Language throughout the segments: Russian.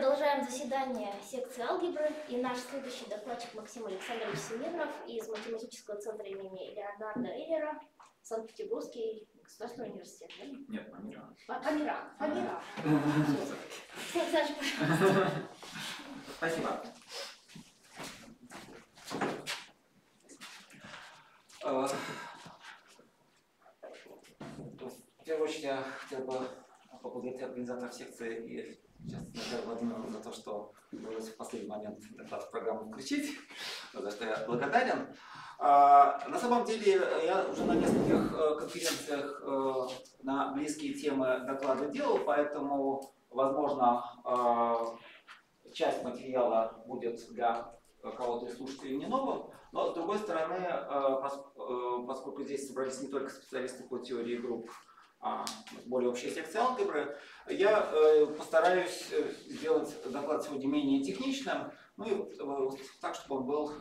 продолжаем заседание секции алгебры, и наш следующий докладчик Максим Александрович Семенов из математического центра имени Леонарда Эйлера, Санкт-Петербургский государственный университет. Да? Нет, Померан. Померан. Саша, пожалуйста. Спасибо. В первую очередь я хотел бы поблагодарить организаторов секции и сейчас Наталью Владимировну за то, что удалось в последний момент доклад в программу включить, за что я благодарен. На самом деле я уже на нескольких конференциях на близкие темы доклады делал, поэтому, возможно, часть материала будет для кого-то из слушателей не новым, но с другой стороны, поскольку здесь собрались не только специалисты по теории групп, а более общая секция алгебры, я постараюсь сделать доклад сегодня менее техничным, ну и так, чтобы он был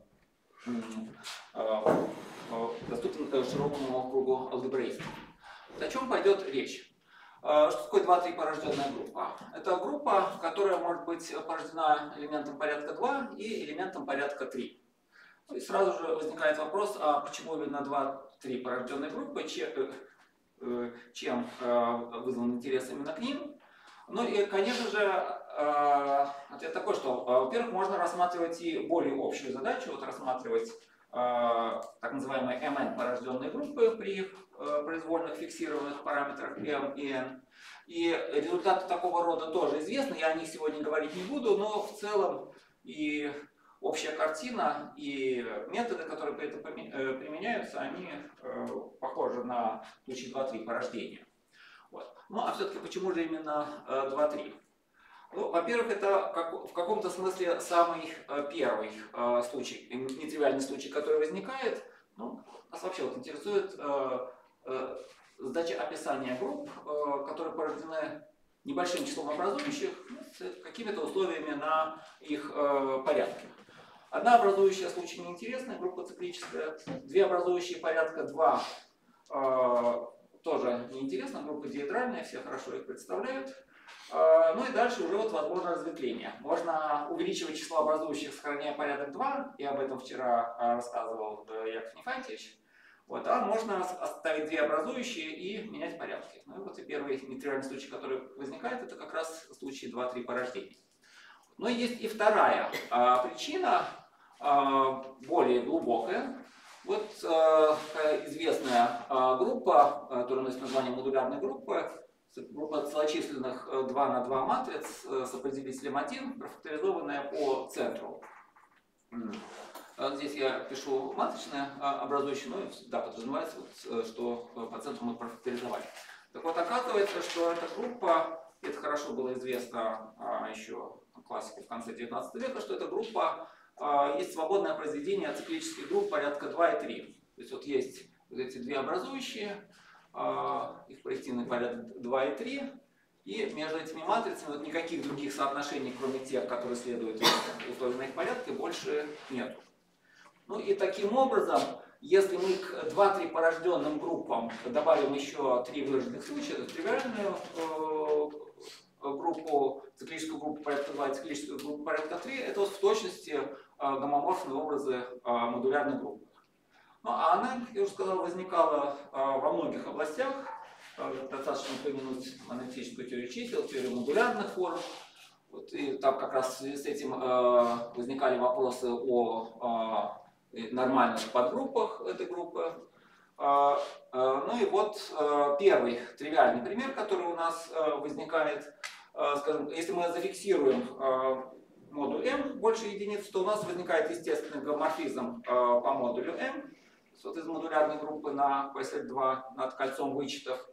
доступен широкому кругу алгебраистов. О чем пойдет речь? Что такое 2-3 порожденная группа? Это группа, которая может быть порождена элементом порядка 2 и элементом порядка 3. И сразу же возникает вопрос, а почему именно 2-3 порожденные группы, чем вызван интерес именно к ним? Ну и, конечно же, ответ такой, что, во-первых, можно рассматривать и более общую задачу, вот рассматривать так называемые MN порожденные группы при их произвольных фиксированных параметрах m и n. И результаты такого рода тоже известны, я о них сегодня говорить не буду, но в целом и общая картина, и методы, которые при этом применяются, они похожи на случай 2-3 порождения. Вот. Ну а все-таки почему же именно 2-3? Ну, во-первых, это в каком-то смысле самый первый случай, нетривиальный случай, который возникает. Ну, нас вообще вот интересует задача описания групп, которые порождены небольшим числом образующих, с какими-то условиями на их порядке. Одна образующая случай неинтересная, группа циклическая, две образующие порядка 2 тоже неинтересно, группа диэдральная, все хорошо их представляют. Ну и дальше уже вот возможно разветвление. Можно увеличивать число образующих, сохраняя порядок 2, я об этом вчера рассказывал Яков Нефантьевич. Вот, а можно оставить две образующие и менять порядки. Ну и вот и первый нетривиальный случай, который возникает, это как раз случай 2-3 порождения. Но есть и вторая причина, более глубокая. Вот известная группа, которая носит название модулярной группы, группа целочисленных 2 на 2 матриц с определителем 1, профакторизованная по центру. Здесь я пишу матричное образующее, но да, подразумевается, вот, что по центру мы профакторизовали. Так вот, оказывается, что эта группа, это хорошо было известно еще классику в конце 19 века, что эта группа есть свободное произведение циклических групп порядка 2 и 3. То есть вот есть вот эти две образующие, их проективный порядок 2 и 3, и между этими матрицами вот никаких других соотношений, кроме тех, которые следуют условиям их порядка, больше нет. Ну и таким образом, если мы к 2-3 порожденным группам добавим еще 3 выраженных случая, то тривиальную группу, циклическую группу порядка 2 и циклическую группу порядка 3, это вот в точности гомоморфные образы модулярной группы. Ну, а она, я уже сказал, возникала во многих областях. Достаточно упомянуть аналитическую теорию чисел, теорию модулярных форм. Вот, и там как раз в связи с этим возникали вопросы о нормальных подгруппах этой группы. Ну и вот первый тривиальный пример, который у нас возникает. Скажем, если мы зафиксируем модуль m больше единиц, то у нас возникает естественный гомоморфизм по модулю m. Вот из модулярной группы на QSL2 над кольцом вычетов.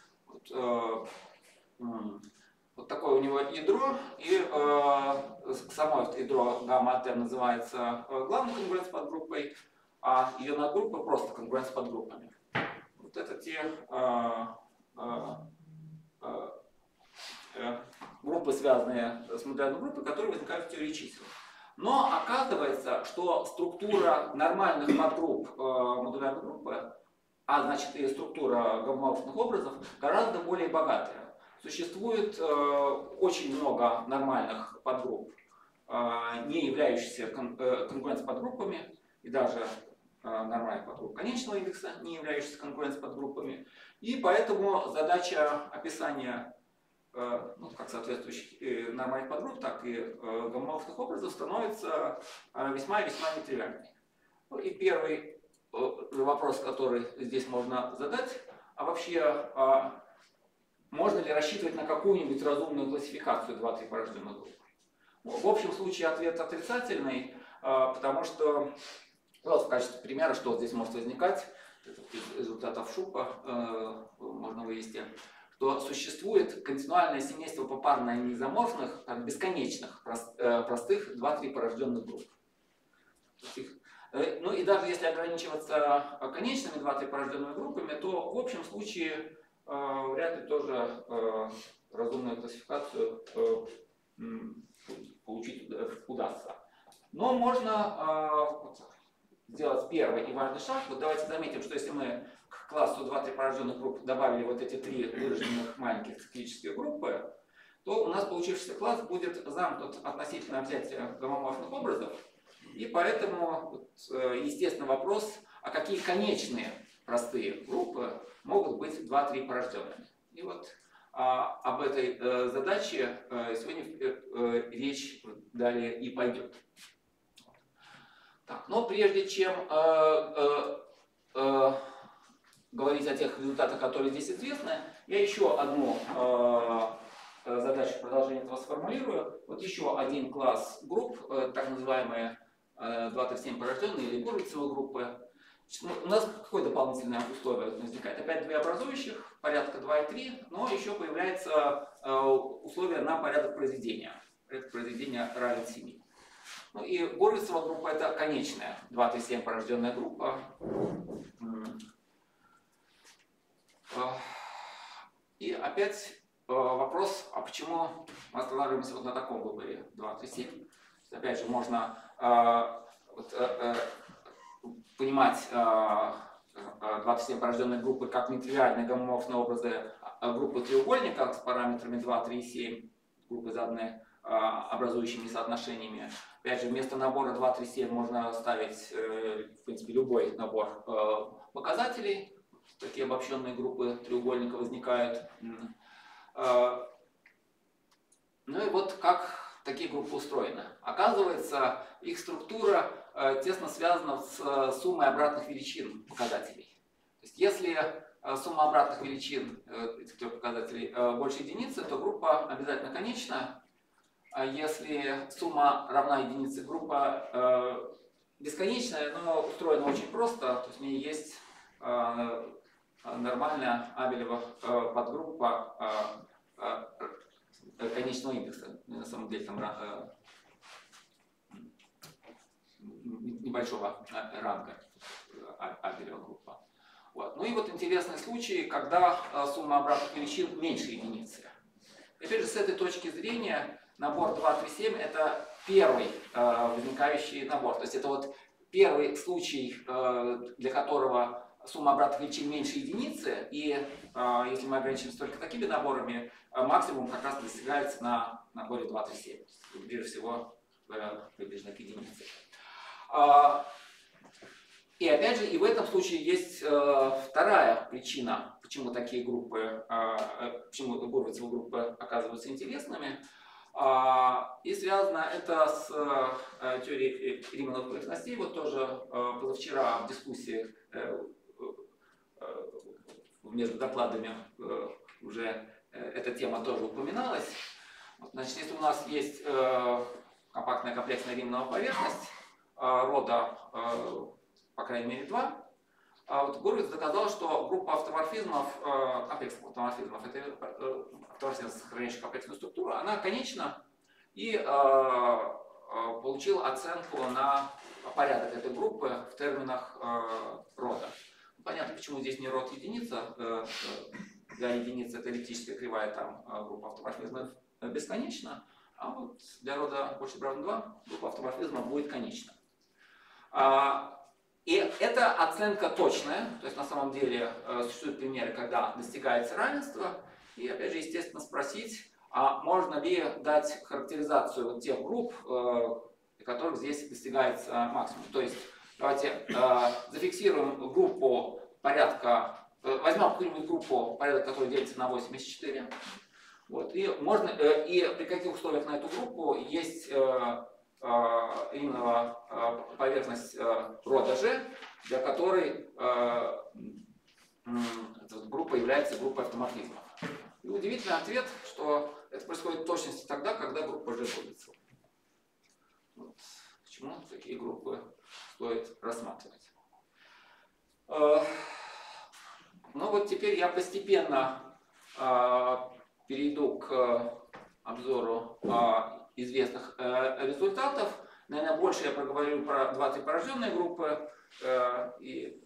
Вот такое у него ядро, и само это ядро гамма от m называется главной конгруенц-подгруппой, а ее надгруппы просто конгруенц-подгруппами. Вот это те группы, связанные с модулярной группой, которые возникают в теории чисел. Но оказывается, что структура нормальных подгрупп модулярной группы, а значит и структура гомоморфных образов, гораздо более богатая. существует очень много нормальных подгрупп, не являющихся конкуренц-подгруппами, и даже нормальных подгрупп конечного индекса, не являющихся конкуренц-подгруппами. И поэтому задача описания как соответствующих нормальных подгрупп, так и гомоморфных образов становится весьма и весьма нетривиальной. И первый вопрос, который здесь можно задать, а вообще можно ли рассчитывать на какую-нибудь разумную классификацию 2-3 порожденных групп? В общем случае ответ отрицательный, потому что в качестве примера, что здесь может возникать, из результатов Шупа можно вывести, что существует континуальное семейство попарно низоморфных, бесконечных, простых 2-3 порожденных групп. Ну и даже если ограничиваться конечными 2-3 порожденными группами, то в общем случае вряд ли тоже разумную классификацию получить удастся. Но можно сделать первый и важный шаг. Вот давайте заметим, что если мы к классу 2-3 порожденных групп добавили вот эти 3 выраженных маленьких циклических группы, то у нас получившийся класс будет замкнут относительно взятия гомоморфных образов. И поэтому естественно вопрос, а какие конечные простые группы могут быть 2-3 порожденными. И вот об этой задаче сегодня речь далее и пойдет. Так, но прежде чем говорить о тех результатах, которые здесь известны, я еще одну задачу в продолжение этого сформулирую. Вот еще один класс групп, так называемые 2-3-7 порожденные или Гурвицевы группы. У нас какое дополнительное условие возникает? Опять 2 образующих, порядка 2 и 3, но еще появляется условие на порядок произведения. Порядок произведения равен 7. Ну и Гурвицева группа это конечная 2-3-7 порожденная группа. И опять вопрос, а почему мы останавливаемся вот на таком выборе 2-3-7? Опять же, можно понимать 2-3-7 порожденные группы как нетривиальные гомоморфные образы группы треугольника с параметрами 2, 3 и 7, группы заданные образующими соотношениями. Опять же, вместо набора 2, 3, 7 можно ставить, в принципе, любой набор показателей. Такие обобщенные группы треугольника возникают. Ну и вот как такие группы устроены. Оказывается, их структура тесно связана с суммой обратных величин показателей. То есть, если сумма обратных величин этих 3 показателей больше единицы, то группа обязательно конечна. А если сумма равна единице, группа бесконечная, но устроена очень просто. То есть в ней есть нормальная Абелева подгруппа конечного индекса. На самом деле там небольшого ранга Абелева группа. Вот. Ну и вот интересный случай, когда сумма обратных величин меньше единицы. Опять же, с этой точки зрения набор 2, 3, 7 это первый возникающий набор. То есть это вот первый случай, для которого сумма обратных величин меньше единицы, и если мы ограничимся только такими наборами, максимум как раз достигается на наборе 2, 3, 7. Ближе всего приближено к единице. И опять же, и в этом случае есть вторая причина, почему такие группы, почему Гурвицевы группы оказываются интересными. И связано это с теорией Римановых поверхностей. Вот тоже позавчера в дискуссии между докладами уже эта тема тоже упоминалась. Значит, если у нас есть компактная комплексная Риманова поверхность рода, по крайней мере, 2, вот Гурвиц доказал, что группа автоморфизмов, комплексных автоморфизмов, это автоморфизм, сохраняющий комплексную структуру, она конечна, и получил оценку на порядок этой группы в терминах рода. Понятно, почему здесь не род единица. Для единицы это эллиптическая кривая, там группа автоморфизмов бесконечна, а вот для рода больше равно 2 группа автоморфизмов будет конечна. И эта оценка точная, то есть на самом деле существуют примеры, когда достигается равенство, И опять же, естественно, спросить, а можно ли дать характеризацию вот тех групп, для которых здесь достигается максимум. То есть давайте зафиксируем группу порядка, возьмем какую-нибудь группу порядка, которая делится на 84. Вот, и можно, и при каких условиях на эту группу есть именно поверхность рода G, для которой эта группа является группой автоморфизмов. И удивительный ответ, что это происходит в точности тогда, когда группа G будет. Вот. Почему такие группы стоит рассматривать? Ну вот теперь я постепенно перейду к обзору известных результатов. Наверное, больше я проговорю про 2-3 порожденные группы. И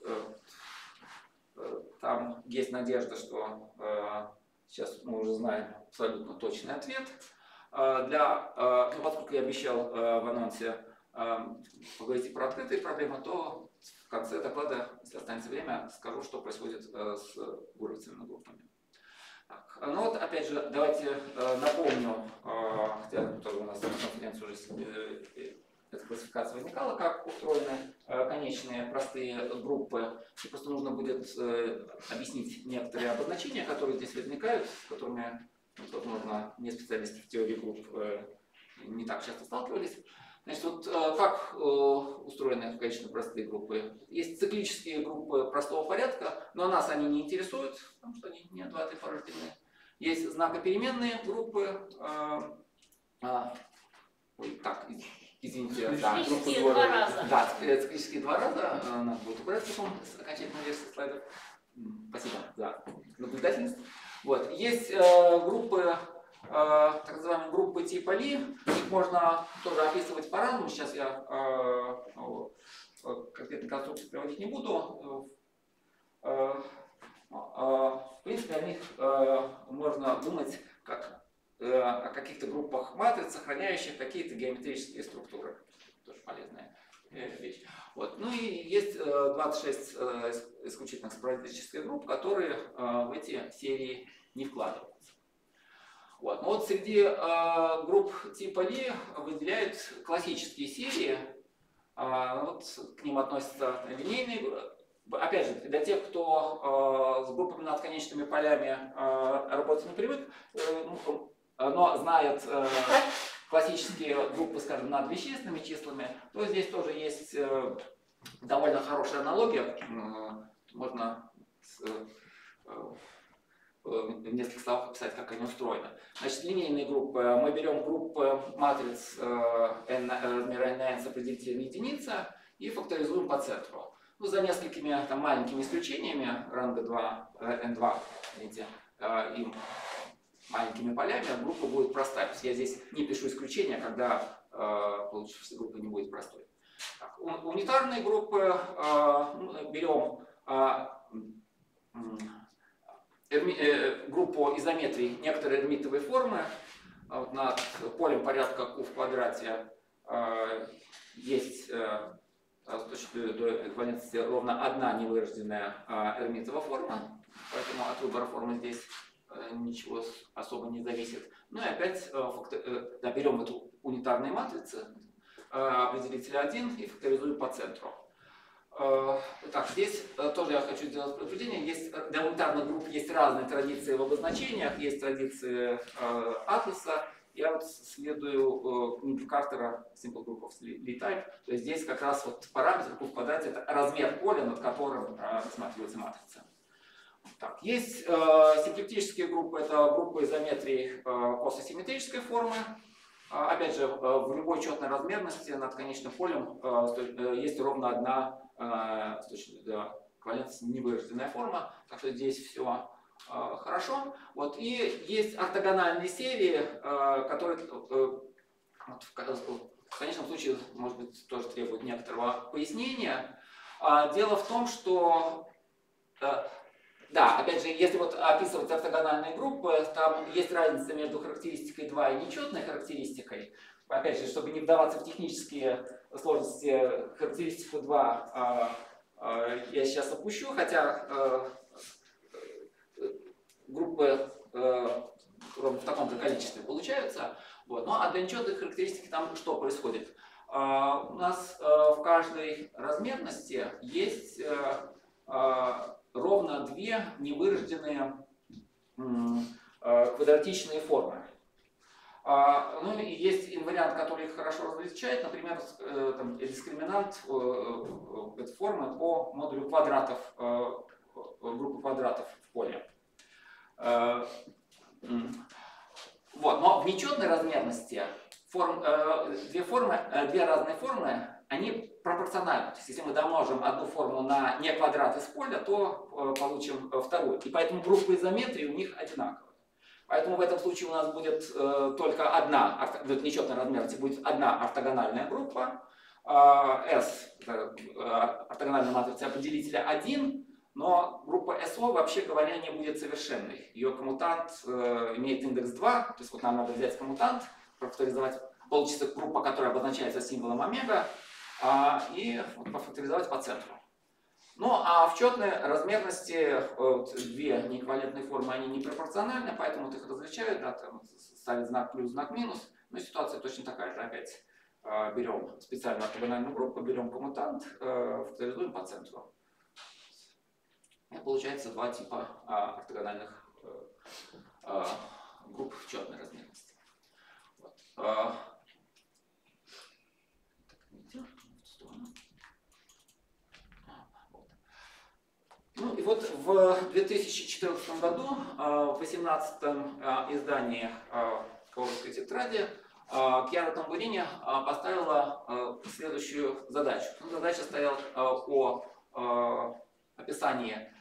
там есть надежда, что сейчас мы уже знаем абсолютно точный ответ. Ну, поскольку я обещал в анонсе поговорить и про открытые проблемы, то в конце доклада, если останется время, скажу, что происходит с уровневыми группами. Так, ну вот, опять же, давайте напомню, хотя тоже у нас на конференции уже эта классификация возникала, как устроены конечные простые группы. И просто нужно будет объяснить некоторые обозначения, которые здесь возникают, с которыми, возможно, не специалисты в теории групп не так часто сталкивались. Значит, вот как устроены конечно простые группы? Есть циклические группы простого порядка, но нас они не интересуют, потому что они не 2-3 порождены. Есть знакопеременные группы. Извините, да, циклические два раза. Да, циклические 2 раза. Надо будет убрать потом с окончательной версии слайдов. Спасибо за наблюдательность. Вот. Есть группы, так называемые группы типа Ли. Их можно тоже описывать по-разному. Сейчас я конкретные конструкции приводить не буду. В принципе, о них можно думать как о каких-то группах матриц, сохраняющих какие-то геометрические структуры. Тоже полезная вещь. Вот. Ну и есть 26 исключительно спорадических групп, которые в эти серии не вкладываются. Вот. Но вот среди групп типа Ли выделяют классические серии. Вот к ним относятся линейные группы. Опять же, для тех, кто с группами над конечными полями работать не привык, но знает классические группы, скажем, над вещественными числами, то здесь тоже есть довольно хорошая аналогия. Можно в нескольких словах описать, как они устроены. Значит, линейные группы. Мы берем группы матриц размера n с определителем единица и факторизуем по центру. Ну, за несколькими там, маленькими исключениями, ранга 2, n2, видите, и маленькими полями, группа будет простая. То есть я здесь не пишу исключения, когда получившаяся группа не будет простой. Так, унитарные группы берем группу изометрий некоторой эрмитовой формы. Вот над полем порядка Q в квадрате есть с точки до эквивалентности ровно одна невырожденная эрмитова форма, поэтому от выбора формы здесь ничего особо не зависит. Ну и опять берем эту унитарные матрицы, определителя 1 и факторизуем по центру. Так, здесь тоже я хочу сделать предупреждение. Для унитарных групп есть разные традиции в обозначениях, есть традиции атласа. Я вот следую книге Картера Simple Group of Lie Type. То есть здесь как раз вот параметр Q в квадрате — это размер поля, над которым рассматривается матрица. Так, есть симплектические группы, это группы изометрий кососимметрической формы. Опять же, в любой четной размерности над конечным полем есть ровно одна с точки до эквивалентности невырожденная форма. Так что здесь все хорошо. Вот. И есть ортогональные серии, которые в конечном случае, может быть, тоже требуют некоторого пояснения. Дело в том, что да, опять же, если вот описывать ортогональные группы, там есть разница между характеристикой 2 и нечетной характеристикой. Опять же, чтобы не вдаваться в технические сложности, характеристику 2 я сейчас опущу, хотя группы ровно в таком же количестве получаются. Вот. Ну а для нечетной характеристики там что происходит? У нас в каждой размерности есть ровно две невырожденные квадратичные формы. Ну и есть вариант, который их хорошо различает, например, там, дискриминант этой формы по модулю квадратов, группы квадратов в поле. Вот. Но в нечетной размерности две разные формы, они пропорциональны. То есть, если мы домножим одну форму на не квадрат из поля, то получим вторую. И поэтому группы изометрии у них одинаковые. Поэтому в этом случае у нас будет только одна, в нечетной размерности будет одна ортогональная группа. S, ортогональная матрица определителя 1, но группа SO, вообще говоря, не будет совершенной. Ее коммутант имеет индекс 2, то есть вот нам надо взять коммутант, профакторизовать, получится группа, которая обозначается символом омега, и пофакторизовать по центру. Ну а в четной размерности две неэквивалентные формы, они не пропорциональны, поэтому вот их различают, да, там ставят знак плюс, знак минус. Но ситуация точно такая же. Опять берем специальную ортогональную группу, берем коммутант, факторизуем по центру. И получается два типа ортогональных групп в четной размерности. Вот. Ну и вот в 2014 году, в 18-м издании Каурской тетради, Кьяра Тамбурини поставила следующую задачу. Ну, задача стояла о описании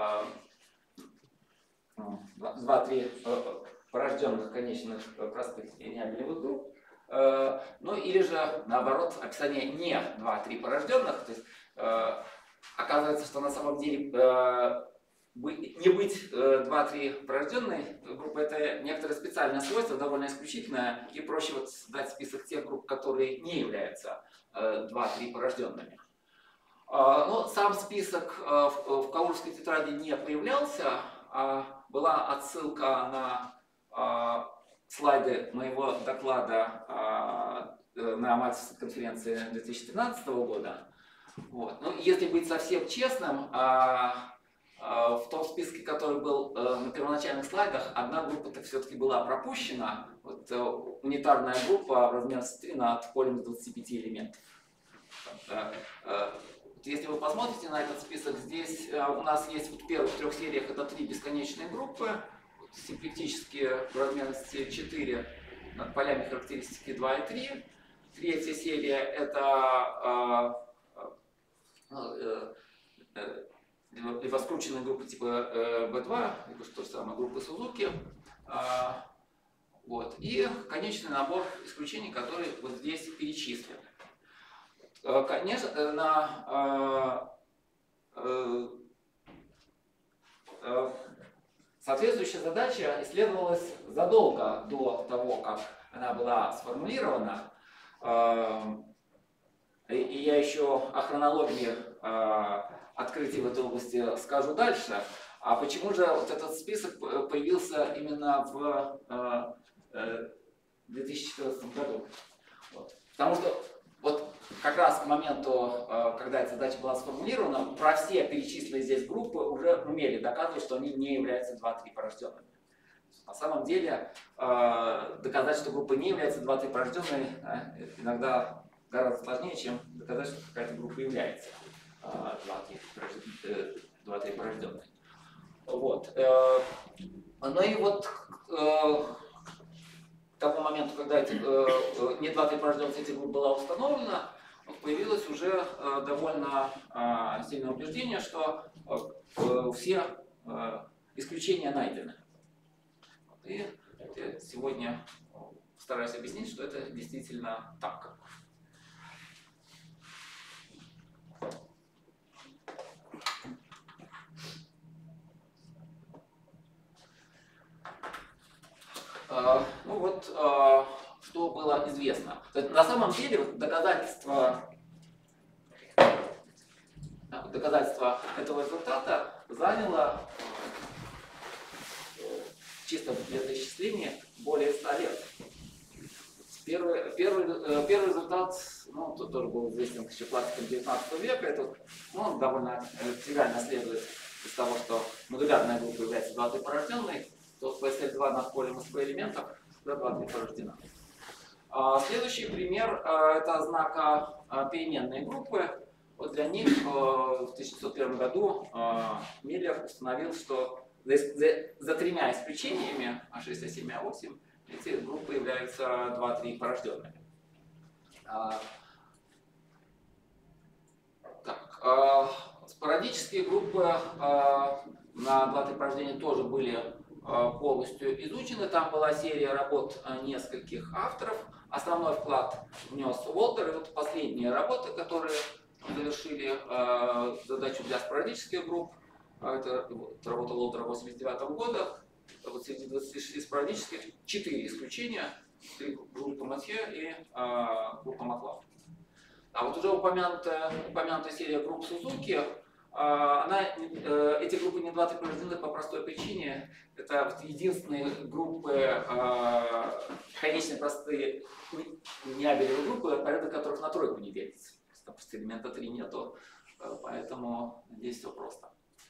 2-3 порожденных конечных простых линейных групп. Ну или же наоборот описание не 2-3 порожденных. То есть, оказывается, что на самом деле не быть 2-3 порожденной группы — это некоторое специальное свойство, довольно исключительное, и проще вот дать список тех групп, которые не являются 2-3 порожденными. Но сам список в Каурской тетради не появлялся, была отсылка на слайды моего доклада на Мальцевской конференции 2013 года. Вот. Ну, если быть совсем честным, в том списке, который был на первоначальных слайдах, одна группа-то все-таки была пропущена. Вот, унитарная группа размерности 3 над полем 25 элементов. Если вы посмотрите на этот список, здесь у нас есть в первых 3 сериях это 3 бесконечные группы, симплектические в размерности 4 над полями характеристики 2 и 3. Третья серия это либо скрученные группы типа B2, либо что же самое, группы Сузуки. Вот. И конечный набор исключений, который вот здесь перечислен. Конечно, соответствующая задача исследовалась задолго до того, как она была сформулирована. И я еще о хронологии открытий в этой области скажу дальше. А почему же вот этот список появился именно в 2014 году? Вот. Потому что вот как раз к моменту, когда эта задача была сформулирована, про все перечисленные здесь группы уже умели доказывать, что они не являются 2-3 порожденными. На самом деле доказать, что группа не является 2-3 порожденной, иногда гораздо сложнее, чем доказать, что какая-то группа является 2-3 порожденной. Вот. Ну и вот к тому моменту, когда не 2-3 порожденных этих групп была установлена, появилось уже довольно сильное убеждение, что все исключения найдены. И сегодня постараюсь объяснить, что это действительно так. Ну вот, что было известно. На самом деле доказательство этого результата заняло чисто для исчисления более 100 лет. Первый результат, ну, тут тоже был известен еще классиком 19 века, это, ну, он довольно тривиально следует из того, что модулярная группа является 2-3 порожденной, то PSL2 над полем SP элементов всегда 2-3 порождена. Следующий пример это знака переменной группы. Вот для них в 1901 году Миллер установил, что за тремя исключениями А6, А7, А8 эти группы являются 2-3 порожденными. Спорадические группы на 2-3 порождения тоже были полностью изучены. Там была серия работ нескольких авторов. Основной вклад внес Уолтер. И вот последние работы, которые завершили задачу для спорадических групп. Это работа Уолтера 1989 года. Вот среди 26 спорадических 4 исключения. 3 группы Матье и группа Маклав. А вот уже упомянутая серия групп Сузуки, эти группы не 2-3 порождены по простой причине. Это вот единственные группы, конечно, простые неабелевые группы, порядок которых на тройку не делится. Просто элемента 3 нету, поэтому здесь все просто.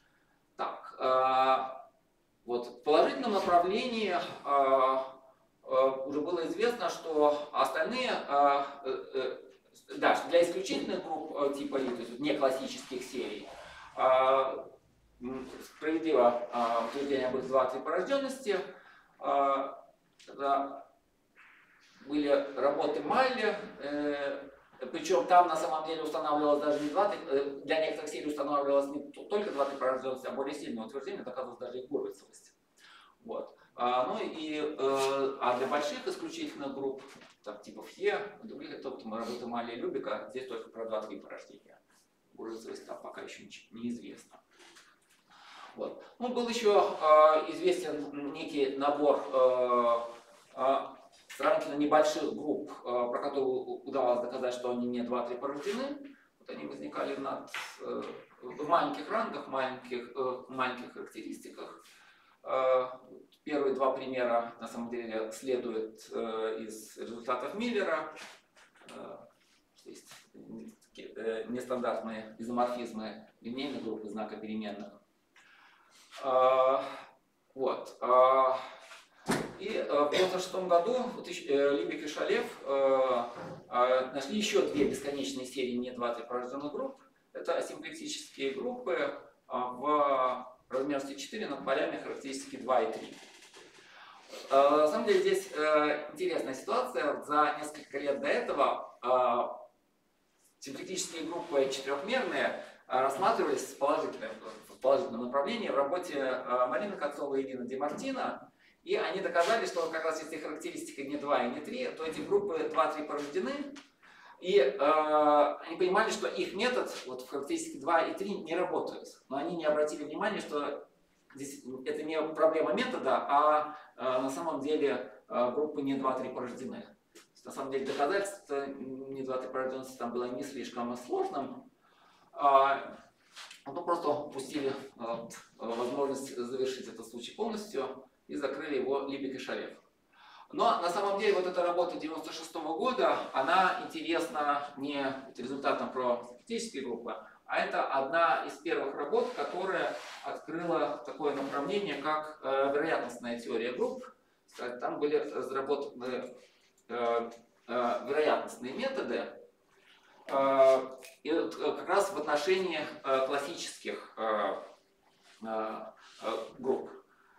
Так, вот в положительном направлении уже было известно, что остальные, да, для исключительных групп типа И, то есть не классических серий, справедливо утверждение об их 2-3 порожденности. Были работы Майли, причем там на самом деле устанавливалось даже не 2-3, для некоторых серий устанавливалось не только 2-3 порожденности, а более сильное утверждение, доказывалось даже их гурвицевость. Вот. Для больших исключительных групп, так, типа Фье, других, это вот мы работаем Майли и Любека, здесь только про 2-3 порождения. Гурвицевость там пока еще неизвестно. Вот. Ну, был еще известен некий набор сравнительно небольших групп, про которые удавалось доказать, что они не 2-3 порождены. Вот они возникали в маленьких рангах, маленьких характеристиках. Первые два примера на самом деле следуют из результатов Миллера. Есть нестандартные изоморфизмы линейных групп и знака переменных. Вот. И в 1996 году Либек и Шалев нашли еще две бесконечные серии не 2-3 порожденных групп. Это асимплектические группы в размерности 4 над полями характеристики 2 и 3. На самом деле здесь интересная ситуация. За несколько лет до этого симплектические группы четырехмерные рассматривались в положительном направлении в работе Марины Кацовой и Дина Ди Мартина. И они доказали, что как раз если характеристика не 2 и не 3, то эти группы 2-3 порождены. И они понимали, что их метод вот, в характеристике 2 и 3 не работает. Но они не обратили внимания, что здесь это не проблема метода, а на самом деле группы не 2-3 порождены. На самом деле доказательство не 2-3 порожденности там было не слишком сложным. Ну, просто упустили возможность завершить этот случай полностью и закрыли его Либек и Шалев. Но на самом деле вот эта работа 96 года, она интересна не результатом про статистические группы, а это одна из первых работ, которая открыла такое направление, как вероятностная теория групп. Там были разработаны вероятностные методы, и как раз в отношении классических групп.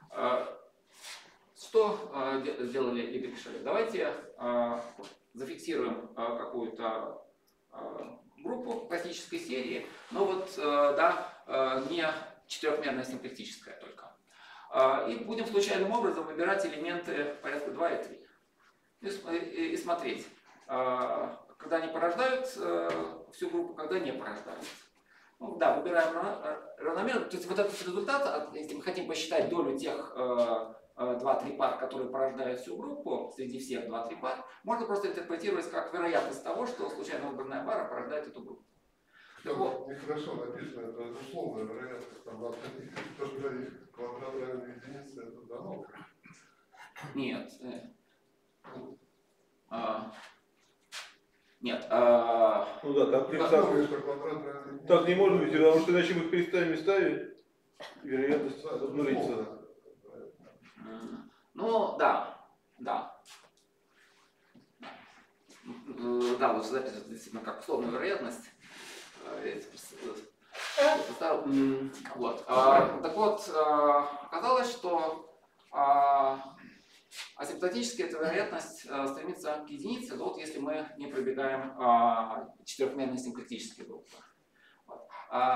Что сделали Либек и Шалев? Давайте зафиксируем какую-то группу классической серии, но вот да, не четырехмерная симплектическая только. И будем случайным образом выбирать элементы порядка 2 и 3. И смотреть, когда они порождают всю группу, когда не порождают. Ну, да, выбираем равномерно. То есть вот этот результат, если мы хотим посчитать долю тех 2-3 пар, которые порождают всю группу, среди всех 2-3 пар, можно просто интерпретировать как вероятность того, что случайно выбранная пара порождает эту группу. Вот. Нехорошо написано, это условная вероятность, там, то, что квадрат равен единице, это дано. Нет. Нет. Ну да, так Говоришь, что квадрат равен так не может быть, потому что иначе мы их перестанем местами, вероятность Да, обнулится. Ну, да. Да. Да, вот запись действительно как условная вероятность. Вот. Так вот, оказалось, что асимптотически эта вероятность стремится к единице, вот если мы не пробегаем четырехмерные симплектические группы. Вот.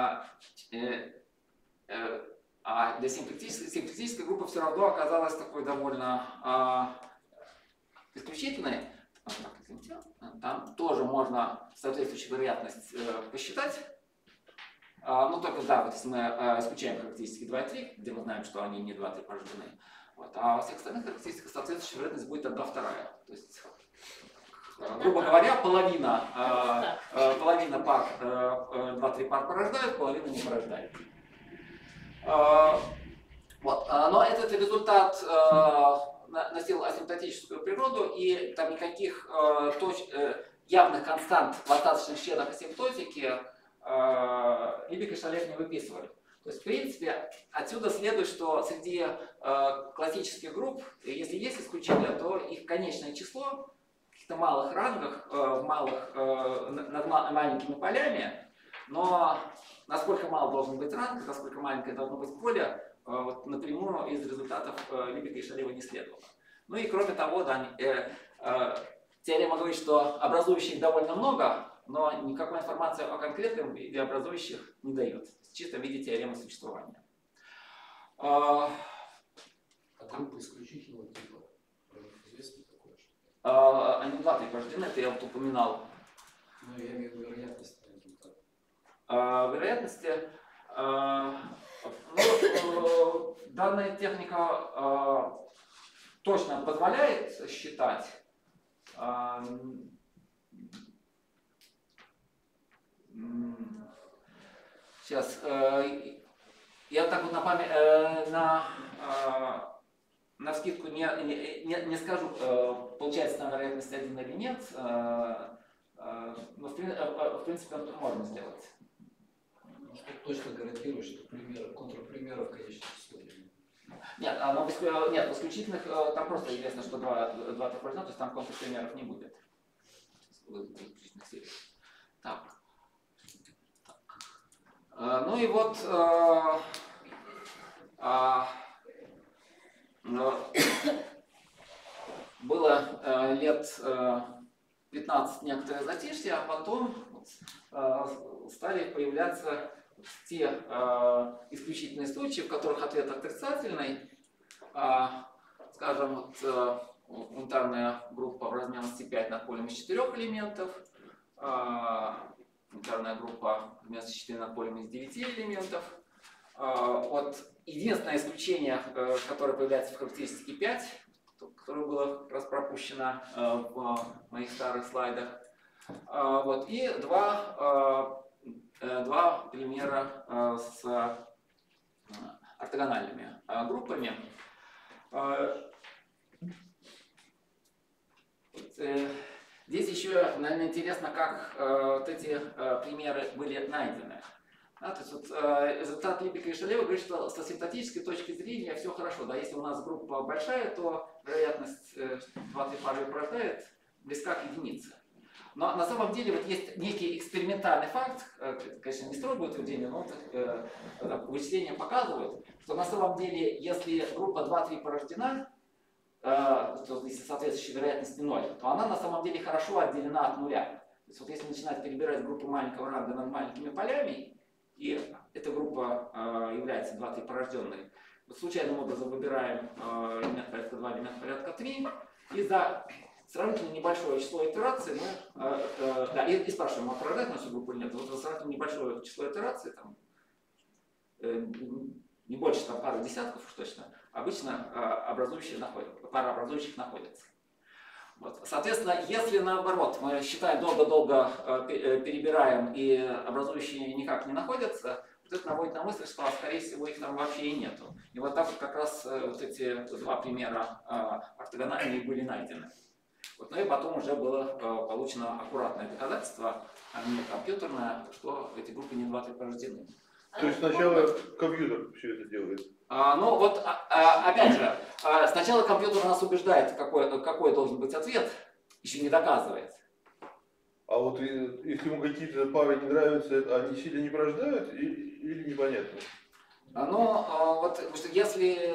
Для симплектической группы все равно оказалась такой довольно исключительной. Там тоже можно соответствующую вероятность посчитать. Ну только да, вот если мы исключаем характеристики 2 и 3, где мы знаем, что они не 2 и 3 порождены. Вот. А во всех остальных характеристиках соответствующая вероятность будет 1/2. То есть, грубо говоря, половина пар 2-3 пар порождают, половина не порождает. Вот. Но этот результат носил асимптотическую природу, и там никаких явных констант в остаточных членах асимптотики Либек и Шалер не выписывали. То есть, в принципе, отсюда следует, что среди классических групп, если есть исключения, то их конечное число в каких-то малых рангах, над маленькими полями, но насколько мал должен быть ранг, насколько маленькое должно быть поле, вот, напрямую из результатов Либека и Шалева не следовало. Ну и кроме того, да, теорема говорит, что образующих довольно много, но никакой информации о конкретном виде образующих не дает. Чисто в виде теоремы существования. Группа исключительного типа. Известно такое? Они 2-3 порождены, это я вот упоминал. Ну, я имею в виду вероятность результата. Вероятности. Данная техника точно позволяет считать. Сейчас я так вот на скидку не скажу, получается там вероятность 1 или нет, но в принципе это можно сделать. Может, ты точно гарантируешь, что контрпримеров в конечном числе? Нет, нет, в исключительных там просто известно, что 2 то есть там контрпримеров не будет. Так. Ну и вот было лет 15 некоторое затишье, а потом стали появляться те исключительные случаи, в которых ответ отрицательный. Скажем, вот, унитарная группа в разменности 5 над полем из 4 элементов, унитарная группа в разменности 4 над полем из 9 элементов. Вот единственное исключение, которое появляется в характеристике 5, которое было как раз пропущено в моих старых слайдах. Вот, и два примера с ортогональными группами. Здесь еще, наверное, интересно, как вот эти примеры были найдены. Да, то есть вот, результат Либека и Шалева говорит, что с асимптотической точки зрения все хорошо. Да, если у нас группа большая, то вероятность 2-3 пары порождает близка к единице. Но на самом деле вот есть некий экспериментальный факт, конечно, не строгое утверждение, но вычисления показывают, что на самом деле, если группа 2-3 порождена, если соответствующая вероятность 0, то она на самом деле хорошо отделена от нуля. То есть вот если начинать перебирать группы маленького ранга над маленькими полями, и эта группа является 2-3 порожденной, вот случайным образом выбираем элемент порядка 2, элемент порядка 3, и за сравнительно небольшое число итераций мы и спрашиваем, а порождает нашу группу или нет. Вот за сравнительно небольшое число итераций, там, не больше там, пары десятков уж точно, обычно пара образующих находится. Вот. Соответственно, если наоборот мы считаем долго-долго перебираем и образующие никак не находятся, Вот это наводит на мысль, что, скорее всего, их там вообще и нету. И вот так вот как раз вот эти два примера ортогональные были найдены. Вот. Ну и потом уже было получено аккуратное доказательство, а не компьютерное, что эти группы не 2-3 порождены. То есть сначала компьютер все это делает? Ну вот, опять же, сначала компьютер нас убеждает, какой должен быть ответ, еще не доказывает. А вот если ему какие-то пары не нравятся, они сильно не порождают или непонятно? Ну, вот, потому что если...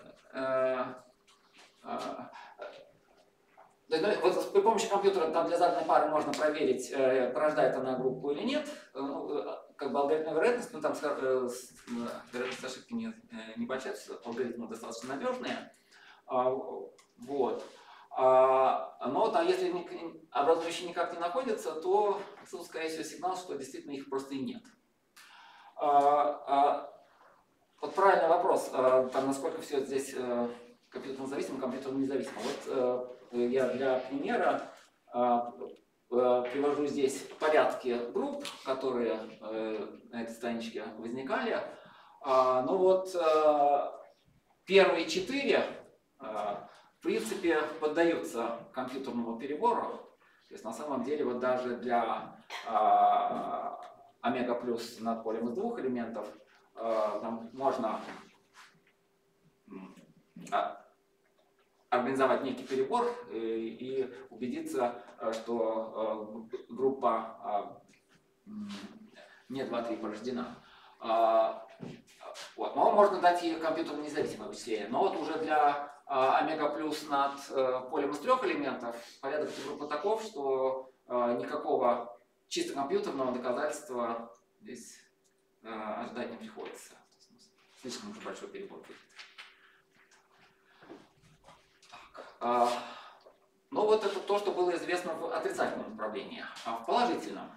Вот при помощи компьютера там для заданной пары можно проверить, порождает она группу или нет. Как бы алгоритм вероятности, ну там вероятность ошибки небольшая, алгоритмы достаточно надежные. Вот. Но там, если образующие никак не находятся, то, скорее всего, сигнал, что действительно их просто и нет. Вот правильный вопрос, там, насколько все здесь компьютерно зависимо, компьютерно независимо. Вот я для примера привожу здесь порядки групп, которые на этой страничке возникали. Ну вот первые 4 в принципе поддаются компьютерному перебору. То есть на самом деле вот даже для омега плюс над полем из 2 элементов там можно организовать некий перебор и убедиться, что группа не 2-3 порождена. Вот. Но можно дать ей компьютерно независимое вычисление. Но вот уже для омега плюс над полем из 3 элементов порядок этой группы таков, что никакого чисто компьютерного доказательства здесь ожидать не приходится. Слишком уже большой перебор будет. Ну вот это то, что было известно в отрицательном направлении. А в положительном?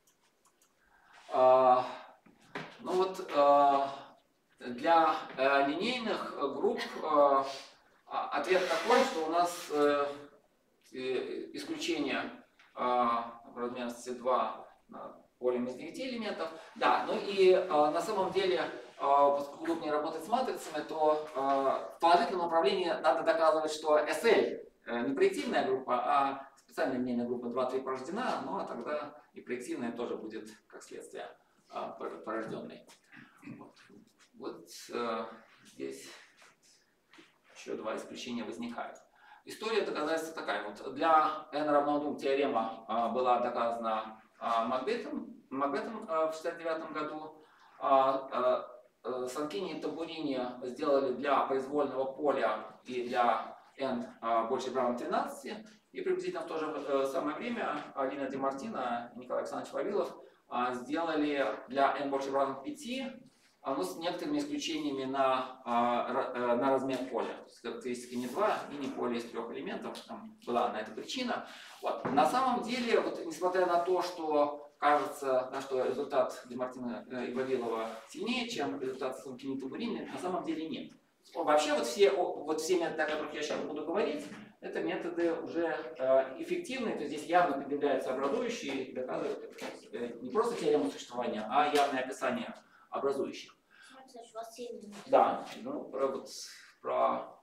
Ну вот для линейных групп ответ такой, что у нас исключение в размерности 2 полем из 9 элементов. Да, ну и на самом деле, поскольку удобнее работать с матрицами, то в положительном направлении надо доказывать, что SL не проективная группа, а специальная линейная группа 2-3 порождена, ну а тогда и проективная тоже будет, как следствие, порожденной. Вот здесь еще 2 исключения возникают. История доказательства такая. Вот для n равно 2 теорема была доказана Макбетом в 1969 году. Санкини и Тамбурини сделали для произвольного поля и для n больше равно 13. И приблизительно в то же самое время Алина Ди Мартино и Николай Александрович Вавилов сделали для n больше равно 5, но с некоторыми исключениями на размер поля. То есть характеристики не 2 и не поле из 3 элементов. Там была на это причина. Вот. На самом деле, вот, несмотря на то, что кажется, да, что результат Ди Мартино и Вавилова сильнее, чем результат Санкини и Тамбурини, на самом деле нет. Вообще вот все методы, о которых я сейчас буду говорить, это методы уже эффективные, то есть здесь явно предъявляются образующие, и доказывают не просто теорему существования, а явное описание образующих. Значит, у вас 7 минут. Да, ну про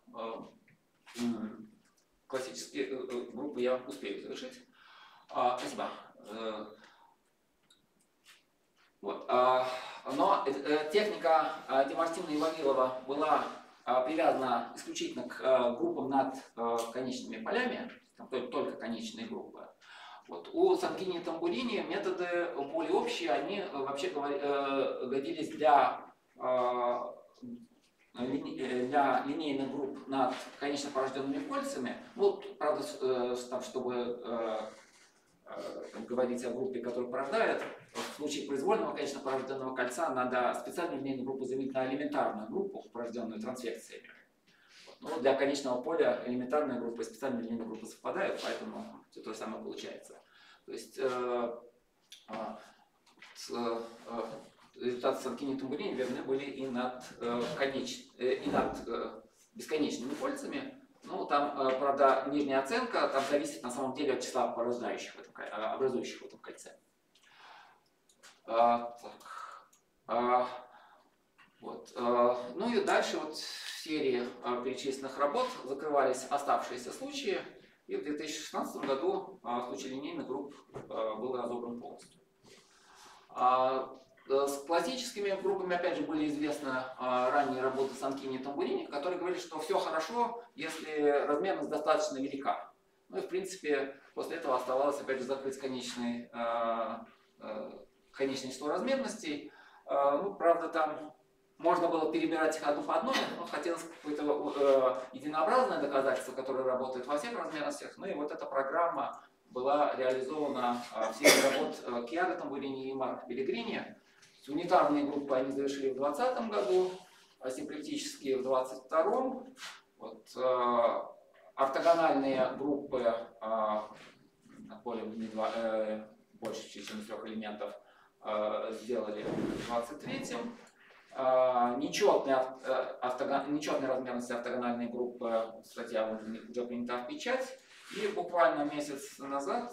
классические группы я успею завершить. Спасибо. Вот. Но техника Ди Мартино и Вавилова была привязана исключительно к группам над конечными полями, там только конечные группы. Вот. У Санкини и Тамбурини методы более общие, они вообще годились для линейных групп над конечно порожденными кольцами. Ну, правда, чтобы говорить о группе, которая порождает, в случае произвольного конечно порожденного кольца надо специальную линейную группу заменить на элементарную группу, порожденную трансвекциями. Но для конечного поля элементарная группа и специальная линейная группа совпадают, поэтому все то же самое получается. То есть результаты Санкини и Тамбурини верны были и над бесконечными кольцами. Ну, там, правда, нижняя оценка там зависит на самом деле от числа образующих в этом кольце. Вот. Ну и дальше вот в серии перечисленных работ закрывались оставшиеся случаи, и в 2016 году случай линейных групп был разобран полностью. С классическими группами, опять же, были известны ранние работы Санкини и Тамбурини, которые говорили, что все хорошо, если размерность достаточно велика. Ну и в принципе после этого оставалось, опять же, закрыть конечное число размерностей. Ну, правда, там можно было перебирать их одну по одной, но хотелось какое-то единообразное доказательство, которое работает во всех размерностях. Ну и вот эта программа была реализована в серии работ Кьяго Тамбурини и Марко Пеллегрини. Унитарные группы они завершили в 2020 году, асимплектические в 2022. Вот, ортогональные группы больше, чем из 3 элементов сделали в 2023. Нечетные размерности ортогональной группы статья уже принята в печать. И буквально месяц назад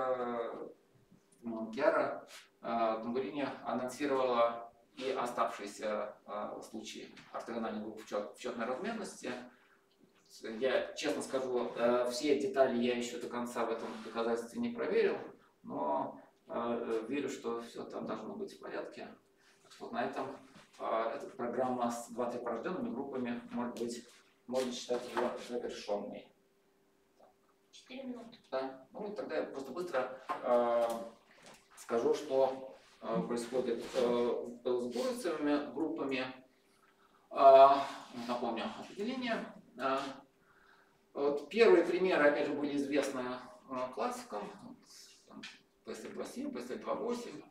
Кьяго Тамбурини анонсировала и оставшиеся случаи ортогональной группы в четной размерности. Я честно скажу, все детали я еще до конца в этом доказательстве не проверил, но верю, что все там должно быть в порядке. Так что на этом эта программа с 2-3 порожденными группами можно считать ее завершенной. 4 минуты. Да? Ну тогда я просто быстро скажу, что происходит с Гурицевыми группами. Напомню определение. Вот первые примеры, опять же, были известны классикам. PSL2.7, PSL2.8,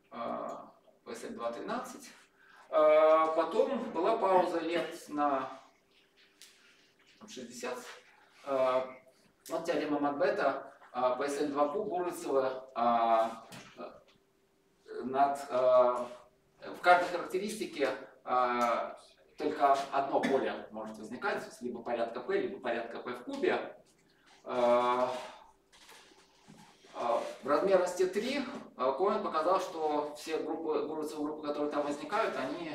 PSL2.13. Потом была пауза лет на 60. Вот теорема Макбета, PSL2Q Гурицева в каждой характеристике только одно поле может возникать, либо порядка P, либо порядка P в кубе. В размерности 3 Коэн показал, что все Гурицевы группы, которые там возникают, они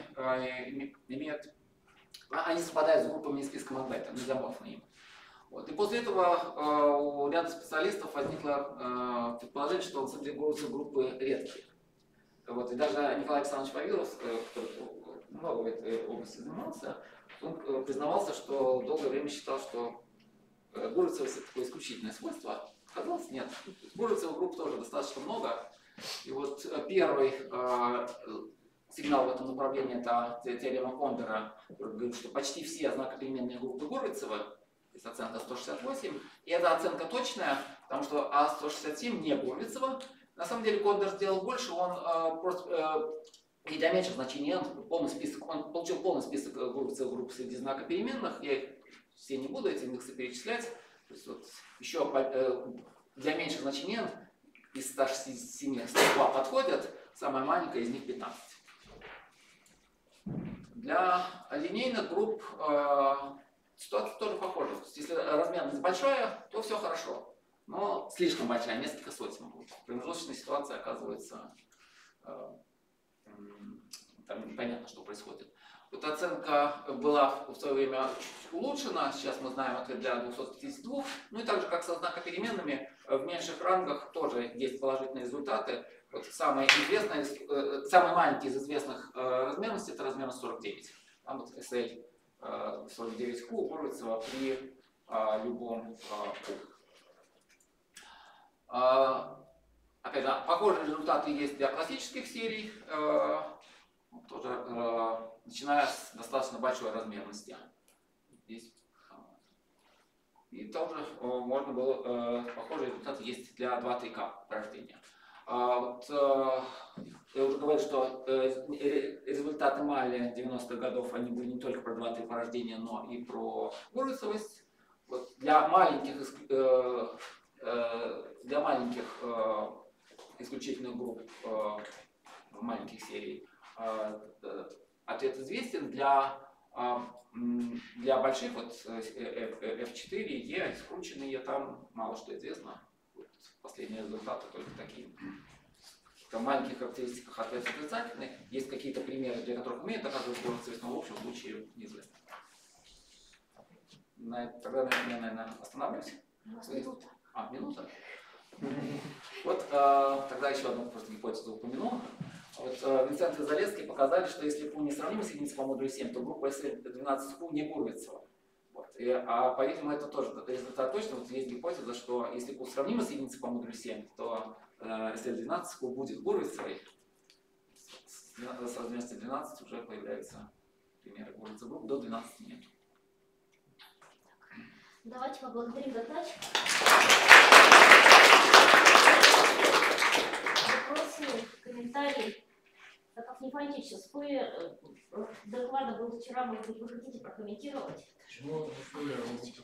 совпадают с группами из списка Макбета, мезоморфны им. Вот. И после этого у ряда специалистов возникло предположение, что на самом деле Гурицевы группы редкие. Вот. И даже Николай Александрович Вавилов, который много в этой области занимался, он признавался, что долгое время считал, что Гурицева это такое исключительное свойство. Оказалось, нет. Гурицевых групп тоже достаточно много. И вот первый сигнал в этом направлении — это теорема Кондора, который говорит, что почти все знакопеременные группы Гурицева, то есть оценка 168, и эта оценка точная, потому что А167 не Гурицева. На самом деле Кондор сделал больше, он просто и для меньших значений n он получил полный список Гурицевых групп среди знакопеременных. Я их все не буду, эти индексы перечислять. То есть вот еще для меньших значений n из 167 102 подходят, самая маленькая из них 15. Для линейных групп ситуация тоже похожа. Если размерность большая, то все хорошо. Но слишком большая, несколько сотен групп. Промежуточная ситуация оказывается, там непонятно, что происходит. Вот оценка была в свое время улучшена, сейчас мы знаем ответ для 252. Ну и также, как со знакопеременными, в меньших рангах тоже есть положительные результаты. Вот самый маленький из известных размерностей — это размерность 49. Там вот SL 49Q Гурицева при любом Q. Опять же, похожие результаты есть для классических серий, тоже начиная с достаточно большой размерности. Здесь. И тоже можно было, похожие результаты есть для 2-3К порождения. Вот, я уже говорил, что результаты Майли 90-х годов, они были не только про 2-3 порождения, но и про Гурицевость. Вот, для маленьких исключительных групп, маленьких серий, ответ известен. Для больших, вот F4, E, скрученные, там мало что известно. Вот, последние результаты только такие маленьких характеристиках ответ отрицательный. Есть какие-то примеры, для которых умеют доказывать сборность, но в общем случае неизвестно. Тогда я, наверное, остановлюсь. У нас минута. Минута. Вот тогда еще одну просто гипотезу упомяну. Вот, Винсент и Залесский показали, что если Q несравнима с единицей по модулю 7, то группа SL12Q не Гурвицева. Вот. По-видимому, это тоже результат точно. Вот есть гипотеза, что если Q сравнима с единицей по модулю 7, то SL12Q будет Гурвицевой. С размерностью 12 уже появляются примеры Гурвицевой группы, до 12 нет. Давайте поблагодарим докладчика. Вопросы, комментарии. Так как Нефантий сейчас доклада был вчера, может быть, вы хотите прокомментировать? Ну, я просто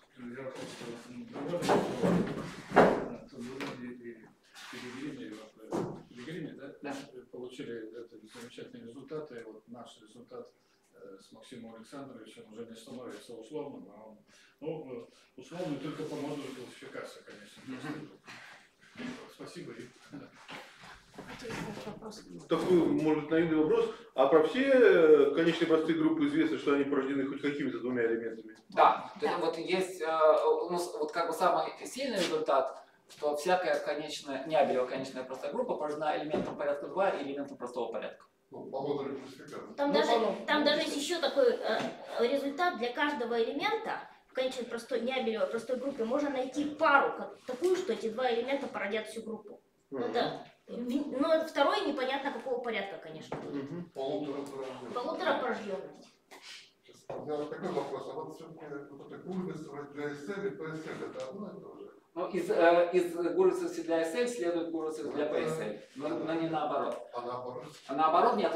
Пилигриме, да? Да. Получили замечательные результаты. Вот наш результат с Максимом Александровичем уже не становится условным, а он, условный только по модулю классификации, конечно. Спасибо. Такой, может, наивный вопрос. А про все конечные простые группы известно, что они порождены хоть какими-то двумя элементами? Да, вот есть вот как бы самый сильный результат, что всякая конечная, неабелева конечная простая группа порождена элементом порядка 2 и элементом простого порядка. Ну, по модулю классификации. Там даже есть еще такой результат для каждого элемента. В конечной простой, неабелевой простой группе можно найти пару, такую, что эти два элемента породят всю группу. Но второй непонятно какого порядка, конечно. Полуторапорожденность. У меня вот такой вопрос. А вот все-таки вот эта гурвицевость для SL и PSL это одно и то же? Ну, из гурвицевости для SL следует гурвицевость для PSL, но не наоборот. А наоборот? А наоборот нет.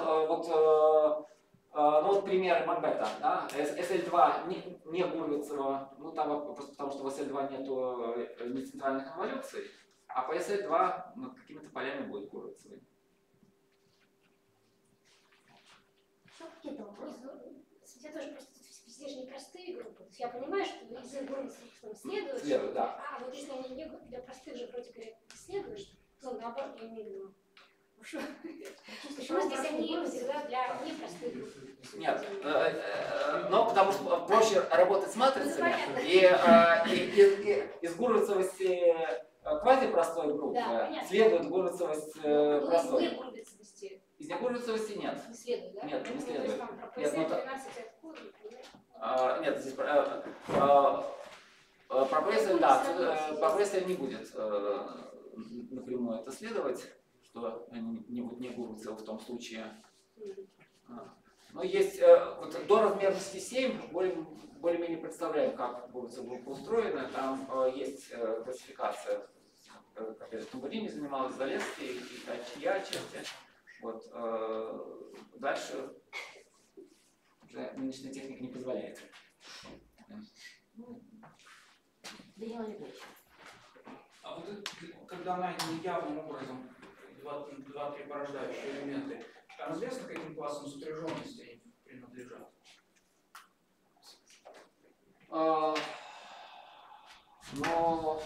Ну вот пример Макбета, да? SL2 не Гурвицева, ну там просто потому что в SL2 нету нецентральных инволюций, а по SL2 над какими-то полями будет Гурвицевой. Еще какие-то вопросы? Я тоже просто все же непростые группы. То есть я понимаю, что из их группы следует. Следует, да. А вот если они не для простых же вроде говорят следуешь, то наоборот я имею в виду. Почему здесь они всегда для непростых групп? Нет, но потому что проще работать с матрицами, и из гурвицевости квазипростой группы следует гурвицевость простой. Из негурвицевости нет. Не следует, да? Нет, не следует. То есть там про Нет, PSL 12 откуда, например? Нет, здесь про PSL, да, по PSL не будет напрямую это следовать, что они не Гурвицевы в том случае. Но есть вот, до размерности 7 более-менее представляем, как Гурвицева группа устроена. Там есть классификация, опять же, Тамбурини занималась, Залесский, и я отчасти. Вот, дальше уже нынешняя техника не позволяет. Данил Олегович. А вот это, когда найдены явным образом два-три порождающие элементы, там известно, каким классом сопряженности они принадлежат? Но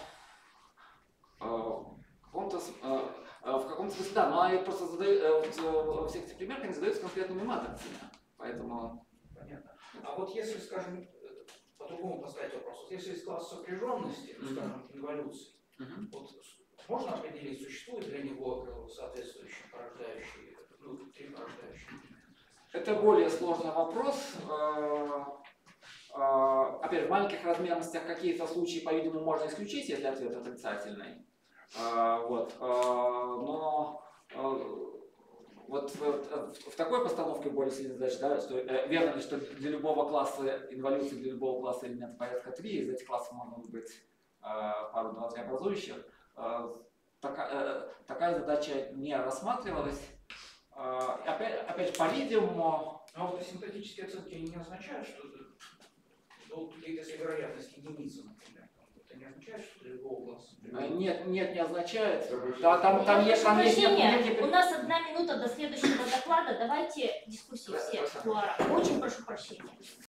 в каком-то смысле, да, но они просто задают, во всех этих примерах они задаются конкретными матрицами, поэтому... Понятно. А вот если, скажем, по-другому поставить вопрос, вот если есть класс сопряженности, скажем, инволюции, вот можно определить, существует для него соответствующие порождающие, три порождающие? Это более сложный вопрос. Опять же, в маленьких размерностях какие-то случаи, по-видимому, можно исключить, если ответ отрицательный. Вот. Но вот в такой постановке более сильная задача, да, что верно ли, что для любого класса инволюции, для любого класса элемента порядка 3, из этих классов можно выбрать пару 2-3 образующих. Такая задача не рассматривалась. Опять же, по-видимому... А вот синтетические оценки не означают, что если вероятность единицы, например, это не означает, что для любого класса? Нет, не означает. Там есть у нас 1 минута до следующего доклада. Давайте дискуссии все. Очень прошу прощения.